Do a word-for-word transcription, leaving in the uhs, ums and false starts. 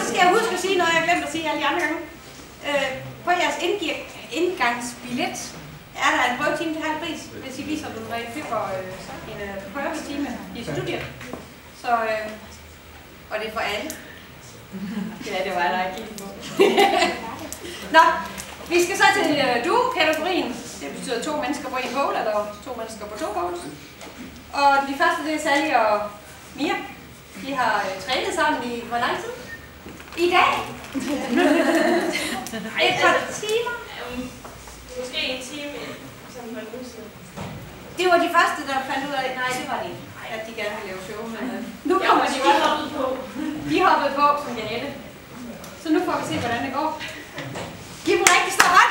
så skal jeg huske at sige noget, jeg glemte at sige alle de andre gange. Øh, på jeres indgangsbillet er der en prøvetime til halv pris, hvis I viser dem, når I køber øh, en øh, prøvetime i studiet. Så, øh, og det er for alle. Ja, det var der ikke på. Nå, vi skal så til øh, duo-kategorien. Det betyder to mennesker på en pole, eller to mennesker på to poles. Og de første, det er Sally og Mia. De har øh, trænet sammen i hvor lang tid? I dag? Et par timer? Um, måske en time, som på en uge siden. Det var de første, der fandt ud af, nej, det var det ikke, at de gerne ville lave show. Men øh, nu kommer de også hoppet på. De hoppede på som gale. Så nu får vi se, hvordan det går. Giv dem rigtig stor hånd.